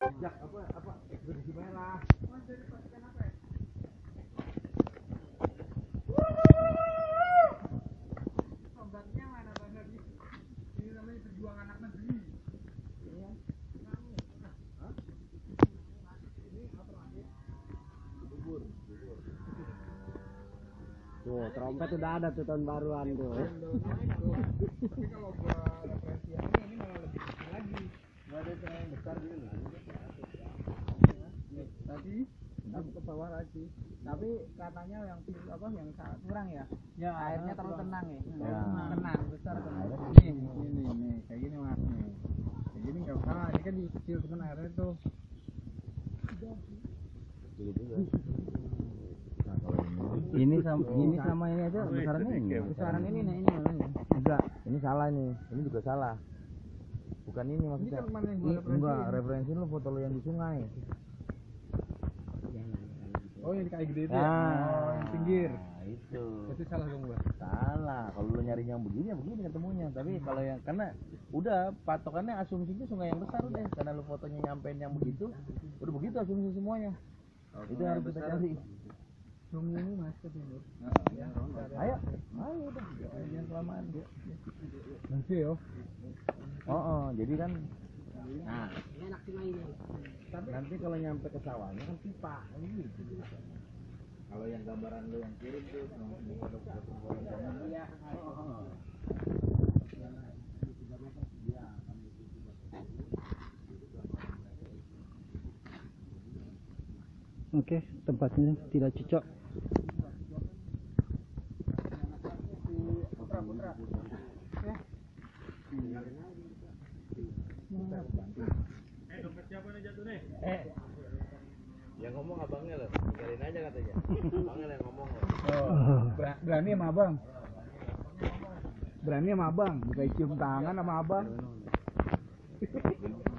Jak apa ekspedisi merah. Obatnya mana Bang Nabi? Ini namanya berjuang anak negeri. Iya. Tuh, trompet udah ada tuh tahun baruan tuh. Tapi kalau gua referensi yang ini malah lebih kecil lagi. Nggak ada cara yang besar gitu loh. Tadi ke bawah lagi. Tapi katanya yang kurang ya? Ya, airnya terlalu tenang ya. Ya. Tenang, besar. Ini kayak gini Mas nih. Kayak gini enggak usah, ini kan kecil cuman airnya tuh. Ini sama ini aja besarannya ini. Besaran ini nah ini namanya. Enggak, ini salah nih. Ini juga salah. Bukan ini Ini maksudnya. kan mana yang gua referensi? Enggak, referensi lu foto lu yang di sungai. Oh, yang kayak gede itu Ah, ya? Oh, yang pinggir. Nah, itu. Itu salah dong gua. Salah. Kalau lu nyari yang begini ya begini ketemunya. Tapi kalau yang karena udah patokannya asumsinya sungai yang besar udah. Karena lu fotonya nyampein yang begitu, udah begitu asumsi semuanya. Itu yang harus kita cari. Sungai ini Mas ke timur. Ya, ayo udah. Jangan kelamaan. Nanti yo. Oh, jadi kan nah, Enak sih mainnya. Tapi nanti kalau nyampe ke sawahnya kan pipa gitu. Kalau yang gambaran lu yang kirim tuh iya. Oke, tempatnya tidak cocok. Putra. Ya. Dompet siapa nih jatuh nih? yang ngomong abangnya loh, tinggalin aja katanya. Abangnya yang ngomong loh. Oh, berani sama abang. Berani sama abang, bukan cium tangan sama abang.